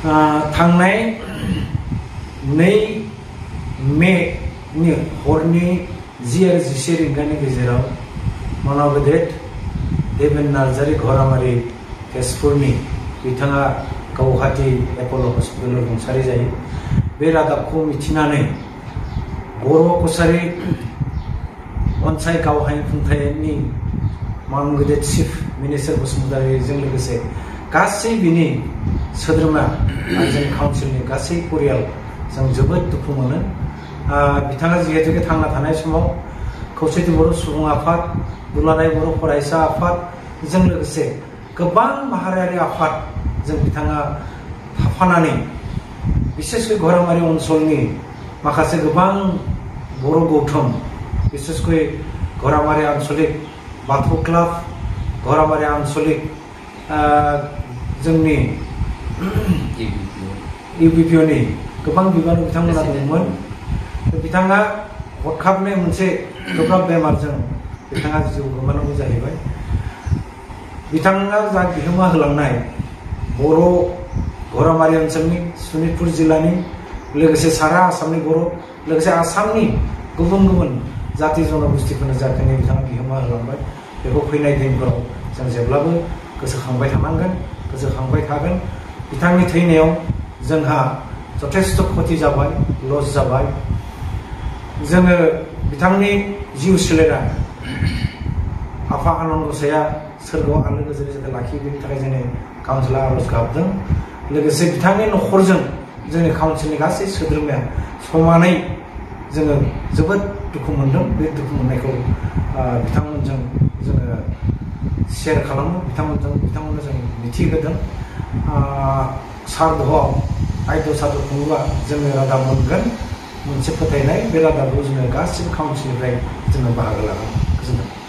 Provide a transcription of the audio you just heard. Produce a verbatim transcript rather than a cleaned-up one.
थांनाय नै मे नि हरनि जि आरो जिसे रिंगानि गेजेराव मानव गेदेर देबेन नार्जारि घरामारि तेजपुरनि बिथाङा गुवाहाटी एपल' हस्पिटालाव रुंसारि जायो। बे रादाबखौ मिथिनानै बर' कछारी अनसाय गावहाय खुंथायनि मानव गेदेर चिफ मिनिस्टार बसुमतारीजों लोगोसे गासै बिनि सोद्रोमा जोंनि काउन्सिलनि गासै परियाल जों जोबोद दुखु मोनो। बिथाङा जिहेतुके थांना थानाय समाव खौसेथि बर' सुबुं आफाद, दुलाराय बर' फरायसा आफादजों लोगोसे गोबां माहारियारि आफाद जों बिथाङा थाफानानै बिसेसकै घरामारि ओनसोलनि माखासे गोबां बर' गौथुम, बिसेसकै घरामारि आन्चलिक बाथौ क्लाब, घरामारि आन्चलिक जोंनि इउबिपिअनि गोबां बिबान बिथांमोना दंमोन। बिथाङा हरखाबनो मोनसे गोब्राब बेमारजों बिथाङा जिउ गोमानांगौ जाहैबाय। बिथाङा जा बिहोमा होलांनाय बर' घरामारि ओनसोलनि सनितपुर जिल्लानि लोगोसे सारा आसामनि बर' लोगोसे आसामनि गुबुन गुबुन जाति जनगोष्ठीफोरनो जाखिनि बिथाङा बिहोमा होलांबाय बेखौ फैनाय दिनफोराव जों जेब्लाबो गोसोखांबाय थानांगोन, गोसोखांबाय थागोन। बिथांनि थैनायाव जोंहा जथेस्थ' क्षति जाबाय, लस जाबाय। जोङो बिथांनि जिउ सोलेरा आफा आनान गसाइया सोरगोआव आलो गोजोनै जाहाथे लाखियो बेनि थाखाय जोंनि काउन्सिला आर'ज गाबदों। लोगोसे बिथांनि न'खरजों जोंनि काउन्सिलनि गासै सोद्रोमाया समानै जोङो जोबोद दुखु मोनदों। बे दुखु मोननायखौ बिथांमोनजों जोङो शेयार खालामो, बिथांमोनजों बिथांमोननो जों मिथिहोदों। सारदहआव आयद' सारद खुङोबा जोङो रादाब मोनगोन मोनसे फोथायनाय, बे रादाबखौ जोङो गासिबो काउन्सिलनिफ्राय जोङो बाहागो लागोन। गोजोन्थों।